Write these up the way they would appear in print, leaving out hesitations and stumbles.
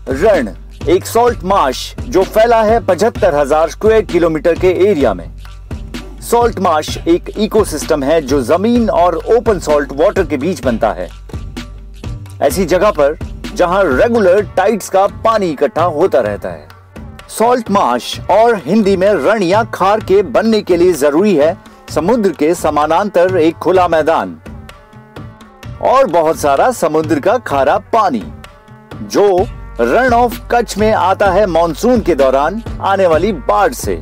रण एक salt Marsh जो फैला है 75,000 स्क्वायर किलोमीटर के एरिया में। सॉल्ट मार्श एक इकोसिस्टम है जो जमीन और ओपन सॉल्ट वाटर के बीच बनता है, ऐसी जगह पर जहां रेगुलर टाइड्स का पानी इकट्ठा होता रहता है। सॉल्ट मार्श और हिंदी में रण या खार के बनने के लिए जरूरी है समुद्र के समानांतर एक खुला मैदान और बहुत सारा समुद्र का खारा पानी, जो रण ऑफ कच्छ में आता है मॉनसून के दौरान आने वाली बाढ़ से।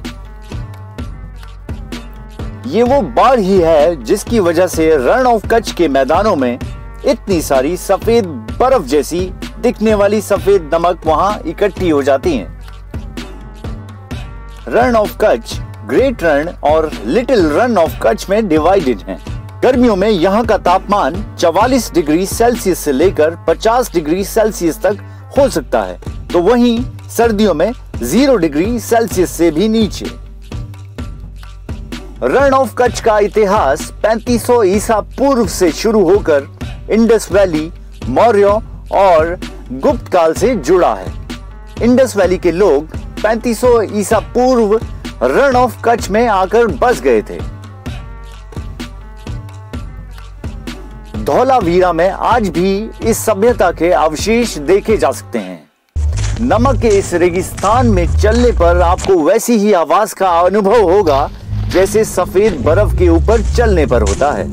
ये वो बाढ़ ही है जिसकी वजह से रण ऑफ कच्छ के मैदानों में इतनी सारी सफेद बर्फ जैसी दिखने वाली सफेद नमक वहां इकट्ठी हो जाती हैं। रण ऑफ कच्छ ग्रेट रण और लिटिल रण ऑफ कच्छ में डिवाइडेड हैं। गर्मियों में यहाँ का तापमान 44 डिग्री सेल्सियस से लेकर 50 डिग्री सेल्सियस तक हो सकता है, तो वहीं सर्दियों में 0 डिग्री सेल्सियस से भी नीचे। रण ऑफ कच्छ का इतिहास 3500 ईसा पूर्व से शुरू होकर इंडस वैली, मौर्य और गुप्त काल से जुड़ा है। इंडस वैली के लोग 3500 ईसा पूर्व रण ऑफ कच्छ में आकर बस गए थे। धौलावीरा में आज भी इस सभ्यता के अवशेष देखे जा सकते हैं। नमक के इस रेगिस्तान में चलने पर आपको वैसी ही आवाज का अनुभव होगा जैसे सफेद बर्फ के ऊपर चलने पर होता है।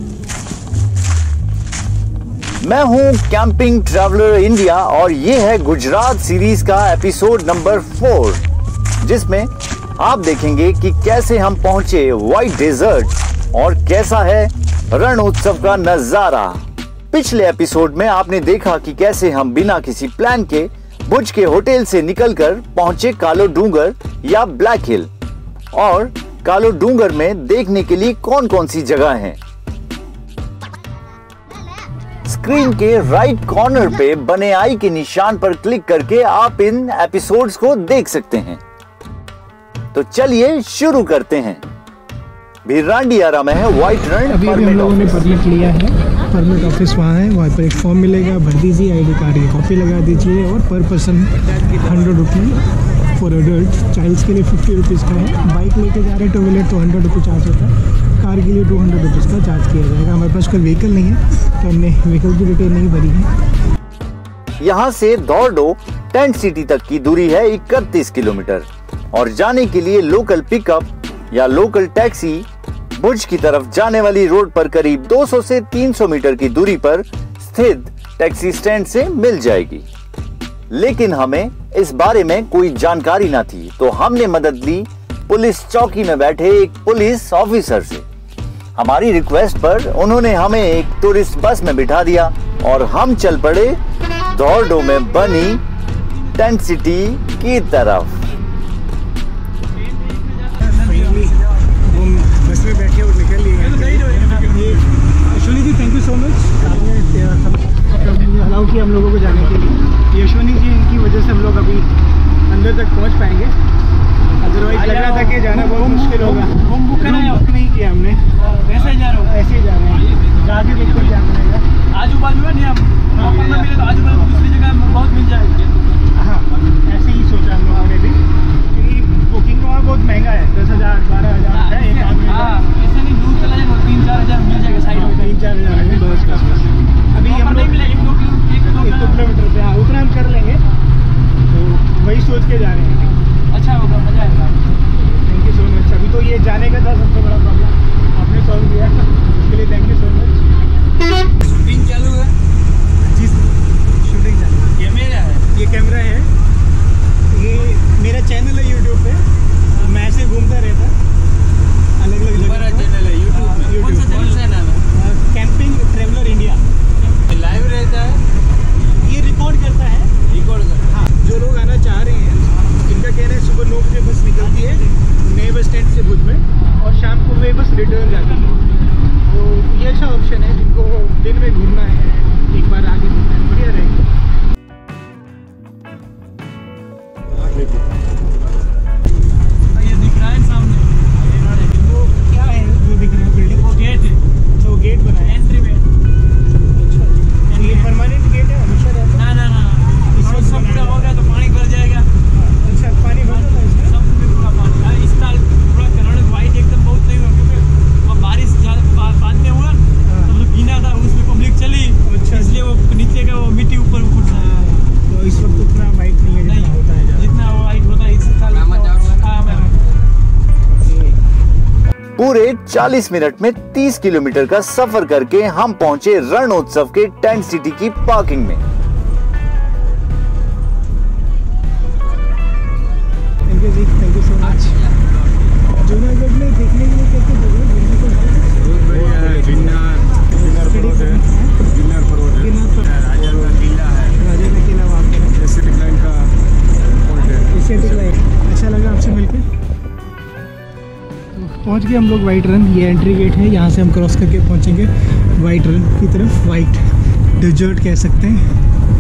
मैं हूं कैंपिंग ट्रैवलर इंडिया और ये है गुजरात सीरीज का एपिसोड नंबर 4, जिसमें आप देखेंगे कि कैसे हम पहुंचे व्हाइट डेजर्ट और कैसा है रण उत्सव का नजारा। पिछले एपिसोड में आपने देखा कि कैसे हम बिना किसी प्लान के भुज के होटल से निकलकर पहुंचे कालो डूंगर या ब्लैक हिल, और कालो डूंगर में देखने के लिए कौन कौन सी जगह हैं। स्क्रीन के राइट कॉर्नर पे बने आई के निशान पर क्लिक करके आप इन एपिसोड्स को देख सकते हैं। तो चलिए शुरू करते हैं। भिरांडियारा में है व्हाइट रण। अभी हम लोगों ने परमिट लिया है, परमिट ऑफिस वहाँ है, वहाँ पर एक फॉर्म मिलेगा, भर दीजिए, ID कार्ड की कॉपी लगा दीजिए और पर person 100 rupee for adult, childs के लिए 50 रुपीज़ का है। बाइक लेके जा रहे हैं टू व्हीलर तो 100 रुपी चार्ज होता है, कार के लिए 200 रुपीज़ का चार्ज किया जाएगा। हमारे पास कोई व्हीकल नहीं है तो हमने व्हीकल की डिटेल नहीं भरी है। यहाँ से दौड़ो टेंट सिटी तक की दूरी है 31 किलोमीटर और जाने के लिए लोकल पिकअप या लोकल टैक्सी भुज की तरफ जाने वाली रोड पर करीब 200 से 300 मीटर की दूरी पर स्थित टैक्सी स्टैंड से मिल जाएगी। लेकिन हमें इस बारे में कोई जानकारी ना थी, तो हमने मदद ली पुलिस चौकी में बैठे एक पुलिस ऑफिसर से। हमारी रिक्वेस्ट पर उन्होंने हमें एक टूरिस्ट बस में बिठा दिया और हम चल पड़े दौड़ो में बनी टेंट सिटी की तरफ। बस में बैठे और निकल लिए। Yashwani ji thank you so much, आपने अलाउ किया हम लोगों को जाने के लिए। यशवनी जी इनकी वजह से हम लोग अभी अंदर तक पहुंच पाएंगे, अदरवाइज लग रहा था कि जाना बहुत मुश्किल होगा। रूम बुक नहीं किया हमने, ऐसे ही जा रहे हो? ऐसे ही जा रहे हैं, जाके देखो क्या मिलेगा। आजू बाजू है नहीं, हम मिले तो आजू बाजू दूसरी जगह बहुत मिल जाएगी। हाँ ऐसे ही सोचा हम लोगों ने भी, क्योंकि बुकिंग वहाँ बहुत महंगा है, 10,000 12,000 है एक आदमी का। ऐसे नहीं दूर चला जाएगा 3-4 हज़ार मिल जाएगा साइड में, 3-4 हज़ार में बस का। अभी हम लोग 1-2 किलोमीटर पे उतना हम कर लेंगे, तो वही सोच के जा रहे हैं। अच्छा होगा, मजा आएगा। Thank you so much. अभी तो ये जाने का था सबसे बड़ा प्रॉब्लम, आपने सॉल्व किया, उसके लिए thank you so much. Shooting चालू है जी? शूटिंग चालू है। ये मेरा है, ये कैमरा है, ये मेरा चैनल है यूट्यूब पे, मैं ऐसे घूमता रहता अलग अलग जगह। चैनल है यूट्यूब में, कौन सा चैनल है? Camping traveller India. लाइव रहता है, ये रिकॉर्ड करता है, रिकॉर्ड करता है। हाँ, जो लोग आना चाह रहे हैं इनका कहना है सुबह 9 बजे बस निकलती है नए बस स्टैंड से भुज में और शाम को वे बस रिटर्न जाती है। तो ये अच्छा ऑप्शन है, जिनको दिन में घूमना है, एक बार आगे घूमना है, बढ़िया रहेगा। ये दिख रहा है सामने, वो क्या है जो दिख रहा है? बिल्डिंग, वो गेट है, तो गेट बना है एंट्री में। अच्छा, ये परमानेंट गेट है, हमेशा रहता है? ना, इस वक्त सब हो गया तो पानी पूरे 40 मिनट में 30 किलोमीटर का सफर करके हम पहुंचे रणोत्सव के टेंट सिटी की पार्किंग में। Thank you so much. Junagadh में देखने के लिए कैसे जगह राजा का किला वहाँ पे एस्थेटिक लाइन का एस्थेटिक लाइन। अच्छा लगा आपसे मिलकर। पहुँच गए हम लोग वाइट रन। ये एंट्री गेट है, यहाँ से हम क्रॉस करके पहुँचेंगे वाइट रन की तरफ। वाइट डेजर्ट कह सकते हैं।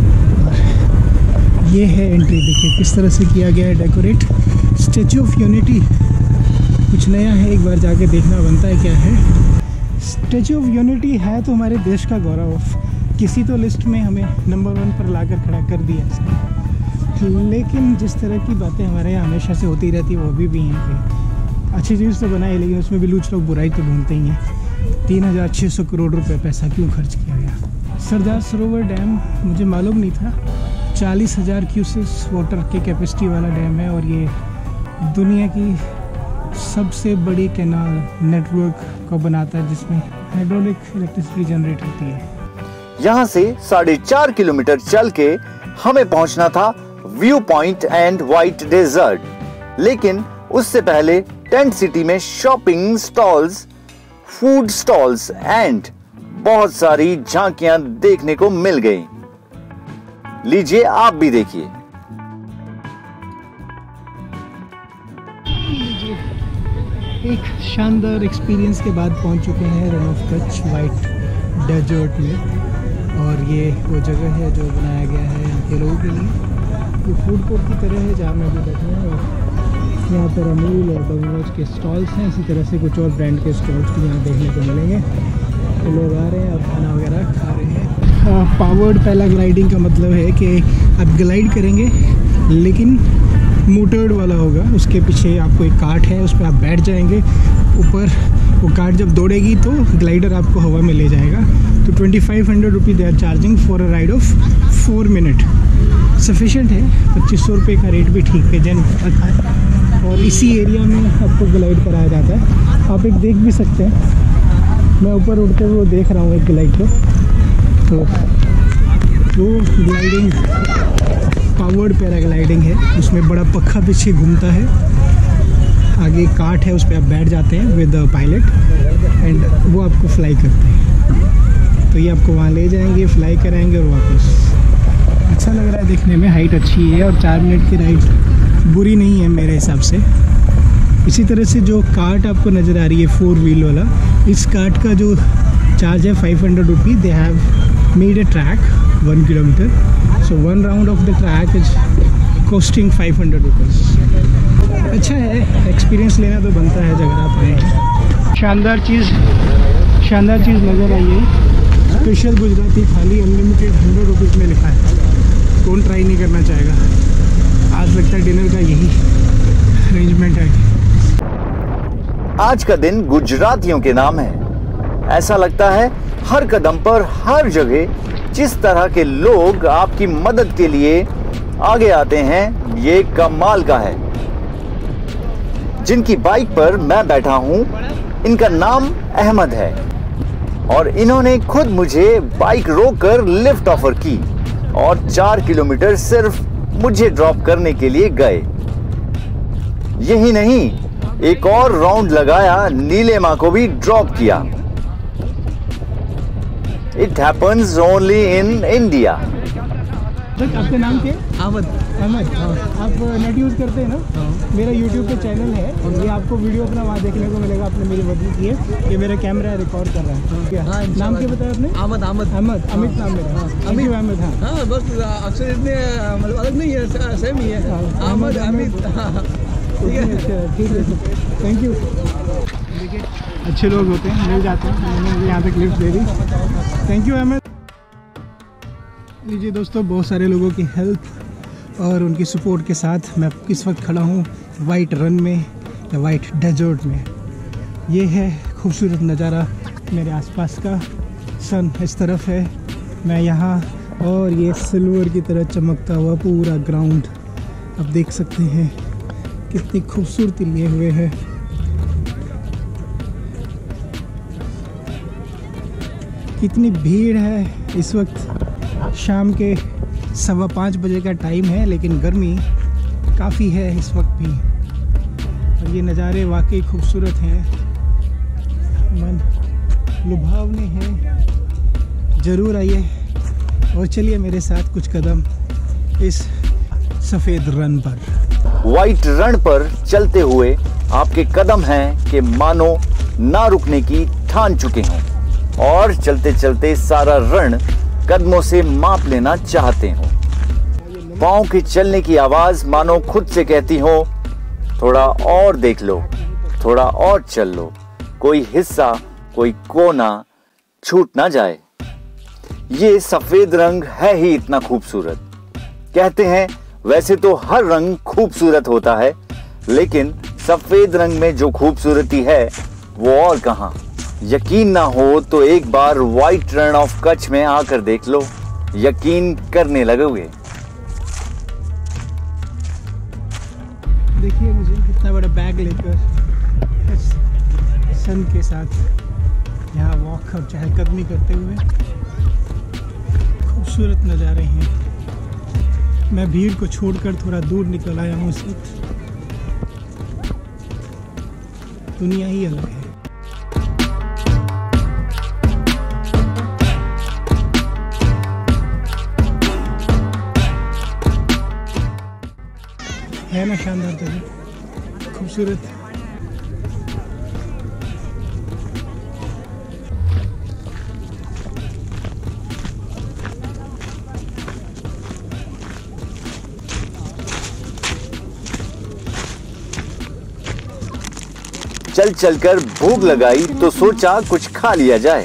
और ये है एंट्री, देखिए किस तरह से किया गया है डेकोरेट। स्टैचू ऑफ यूनिटी कुछ नया है, एक बार जाके देखना बनता है क्या है। स्टैचू ऑफ यूनिटी है तो हमारे देश का गौरव, किसी तो लिस्ट में हमें नंबर 1 पर लाकर खड़ा कर दिया इसने। लेकिन जिस तरह की बातें हमारे यहाँ हमेशा से होती रहती है वो अभी भी हैं कि अच्छी चीज़ तो बनाई लेकिन उसमें भी लूच लोग बुराई तो ढूंढते ही हैं। 3600 करोड़ रुपए पैसा क्यों खर्च किया गया। सरदार सरोवर डैम मुझे मालूम नहीं था, 40,000 क्यूसेस वाटर के कैपेसिटी वाला डैम है और ये दुनिया की सबसे बड़ी कैनाल नेटवर्क को बनाता है जिसमें हाइड्रोलिक इलेक्ट्रिसिटी जनरेट होती है। यहाँ से 4.5 किलोमीटर चल के हमें पहुंचना था view point and white desert, लेकिन उससे पहले टेंट सिटी में shopping stalls, food stalls and बहुत सारी झांकियां देखने को मिल गई। लीजिए आप भी देखिए। एक शानदार एक्सपीरियंस के बाद पहुंच चुके हैं Rann of Kutch white desert में। और ये वो जगह है जो बनाया गया है यहाँ के लोगों के लिए। ये फूड कोर्ट की तरह है जहाँ मैं भी बैठा हूँ और यहाँ पर अमूल और डोमिनोज के स्टॉल्स हैं। इसी तरह से कुछ और ब्रांड के स्टॉल्स भी यहाँ देखने को मिलेंगे। तो लोग आ रहे हैं और खाना वगैरह खा रहे हैं। पावर्ड पैराग्लाइडिंग का मतलब है कि आप ग्लाइड करेंगे लेकिन मोटर्ड वाला होगा। उसके पीछे आपको एक कार्ट है, उस पर आप बैठ जाएंगे ऊपर। वो कार्ट जब दौड़ेगी तो ग्लाइडर आपको हवा में ले जाएगा। तो 2500 रुपये they are charging for a ride of 4 minute. Sufficient है, 2500 रुपये का रेट भी ठीक है, जन रखा है। और इसी एरिया में आपको ग्लाइड कराया जाता है। आप एक देख भी सकते हैं, मैं ऊपर उड़ते हुए देख रहा हूँ एक ग्लाइड को। तो वो ग्लाइडिंग पावर्ड पैराग्लाइडिंग है, उसमें बड़ा पक्का पीछे घूमता है। आगे कार्ट है, उस पर आप बैठ जाते हैं विद पायलट एंड वो आपको फ्लाई करते हैं। तो ये आपको वहाँ ले जाएंगे, फ्लाई कराएंगे और वापस। अच्छा लग रहा है देखने में, हाइट अच्छी है और 4 मिनट की राइड बुरी नहीं है मेरे हिसाब से। इसी तरह से जो कार्ट आपको नज़र आ रही है 4 व्हील वाला, इस कार्ट का जो चार्ज है 500 rupee. They have made a track 1 kilometre, so 1 round of the track is costing 500 rupees. अच्छा है, एक्सपीरियंस लेना तो बनता है जगह आप आए। शानदार चीज़ नज़र आई है। स्पेशल गुजराती थाली अनलिमिटेड 100 रुपीज़ में लिखा है। कौन ट्राई नहीं करना चाहेगा। आज लगता है डिनर का यही अरेंजमेंट है। आज का दिन गुजरातियों के नाम है। ऐसा लगता है हर कदम पर, हर जगह जिस तरह के लोग आपकी मदद के लिए आगे आते हैं, ये कमाल का है। जिनकी बाइक पर मैं बैठा हूं, इनका नाम अहमद है और इन्होंने खुद मुझे बाइक रोककर लिफ्ट ऑफर की और 4 किलोमीटर सिर्फ मुझे ड्रॉप करने के लिए गए। यही नहीं, एक और राउंड लगाया, नीलेमा को भी ड्रॉप किया। It happens only in India. आपका नाम क्या है? अहमद। आप नेट यूज़ करते हैं ना? मेरा YouTube पे चैनल है और ये आपको वीडियो अपना वहाँ देखने को मिलेगा। आपने मेरी मदद की है, ये मेरा कैमरा रिकॉर्ड कर रहा है। हाँ, नाम क्या बताया आपने? अहमद। अमित नाम मेरा। अमित अहमद। हाँ बस अक्सर इतने मतलब अलग नहीं है, सेम ही है। अहमद अमित। ठीक है, थैंक यू। देखिए अच्छे लोग होते हैं, मिल जाते हैं। मैंने यहाँ तक लिफ्ट दे दी, थैंक यू अहमद। लीजिए दोस्तों, बहुत सारे लोगों की हेल्प और उनकी सपोर्ट के साथ मैं इस वक्त खड़ा हूँ वाइट रन में या वाइट डेजर्ट में। ये है खूबसूरत नज़ारा मेरे आसपास का। सन इस तरफ है, मैं यहाँ, और ये सिल्वर की तरह चमकता हुआ पूरा ग्राउंड आप देख सकते हैं। कितनी खूबसूरती लिए हुए है। कितनी भीड़ है इस वक्त। शाम के 5:15 बजे का टाइम है, लेकिन गर्मी काफ़ी है इस वक्त भी। और ये नज़ारे वाकई खूबसूरत हैं, मन लुभावने हैं। ज़रूर आइए और चलिए मेरे साथ कुछ कदम इस सफ़ेद रण पर। व्हाइट रण पर चलते हुए आपके कदम हैं कि मानो ना रुकने की ठान चुके हों और चलते चलते सारा रण कदमों से माप लेना चाहते हो। पाँव के चलने की आवाज मानो खुद से कहती हो, थोड़ा और देख लो, थोड़ा और चल लो, कोई हिस्सा कोई कोना छूट ना जाए। ये सफेद रंग है ही इतना खूबसूरत। कहते हैं वैसे तो हर रंग खूबसूरत होता है, लेकिन सफेद रंग में जो खूबसूरती है वो और कहां। यकीन ना हो तो एक बार व्हाइट रण ऑफ कच्छ में आकर देख लो, यकीन करने लगोगे। देखिए मुझे इतना बड़ा बैग लेकर सन के साथ यहाँ वॉक और चहलकदमी करते हुए खूबसूरत नज़ारे हैं। मैं भीड़ को छोड़कर थोड़ा दूर निकल आया हूँ इस वक्त। दुनिया ही अलग है। है ना शानदार जगह, खूबसूरत। चल चलकर भूख लगाई तो सोचा कुछ खा लिया जाए।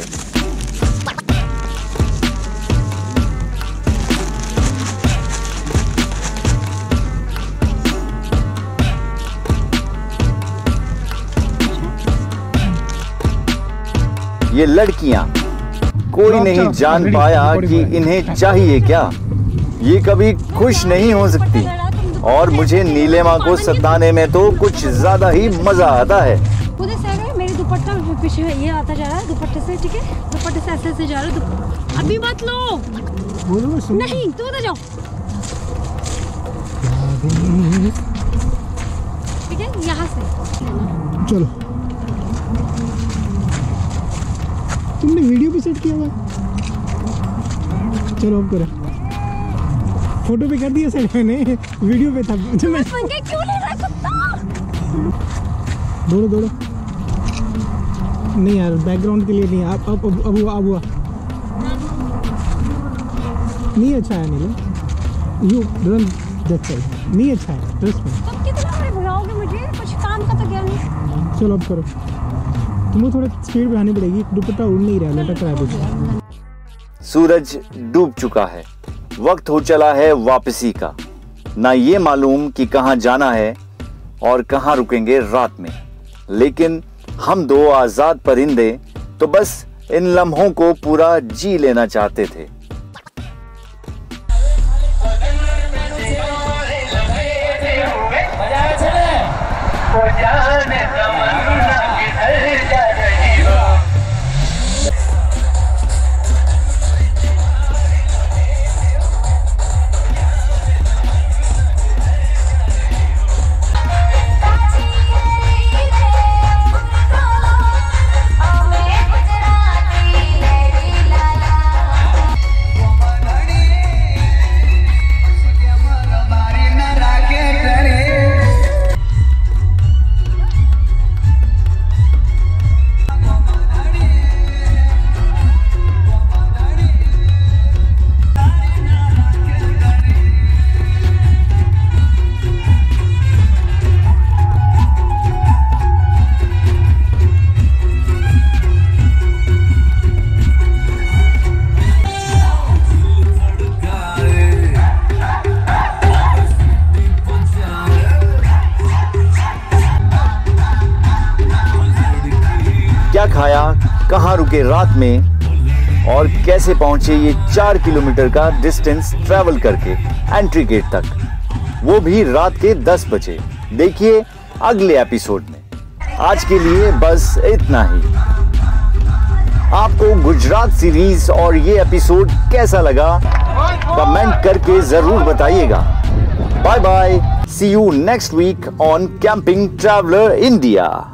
ये लड़कियां, कोई नहीं जान पाया कि इन्हें चाहिए क्या। ये कभी खुश नहीं हो सकती और मुझे नीलिमा को सताने में तो कुछ ज्यादा ही मजा आता है। उधर से आगे मेरी दुपट्टा पीछे ये आता जा रहा है, दुपट्टे से, ठीक है, दुपट्टे से ऐसे जा रहा है। अभी मत लो, नहीं तू उधर जाओ, ठीक है, यहाँ से चलो। तुमने वीडियो पे सेट किया हुआ? चलो अब करो। फोटो पे कर दिया सेट मैंने, वीडियो पे था। क्यों ले रहा है कुत्ता? दौड़ो दौड़ो। नहीं यार, बैकग्राउंड के लिए नहीं। आप अब हुआ नहीं अच्छा है। नहीं यू रन दैट साइड, नहीं अच्छा है। Trust me. तुम कितना बड़े भगाओगे मुझे, कुछ काम का तो ज्ञान नहीं। चलो अब करो। तुम्हें थोड़ा स्पीड बढ़ानी पड़ेगी, दुपट्टा उड़ नहीं रहा, लटक रहा है कुछ। सूरज डूब चुका है, वक्त हो चला है वापसी का। ना ये मालूम कि कहां जाना है और कहां रुकेंगे रात में, लेकिन हम दो आजाद परिंदे तो बस इन लम्हों को पूरा जी लेना चाहते थे। क्या खाया, कहां रुके रात में और कैसे पहुंचे ये 4 किलोमीटर का डिस्टेंस ट्रैवल करके एंट्री गेट तक, वो भी रात के 10 बजे। देखिए अगले एपिसोड में। आज के लिए बस इतना ही। आपको गुजरात सीरीज और ये एपिसोड कैसा लगा कमेंट करके जरूर बताइएगा। Bye bye, see you next week on camping traveller India.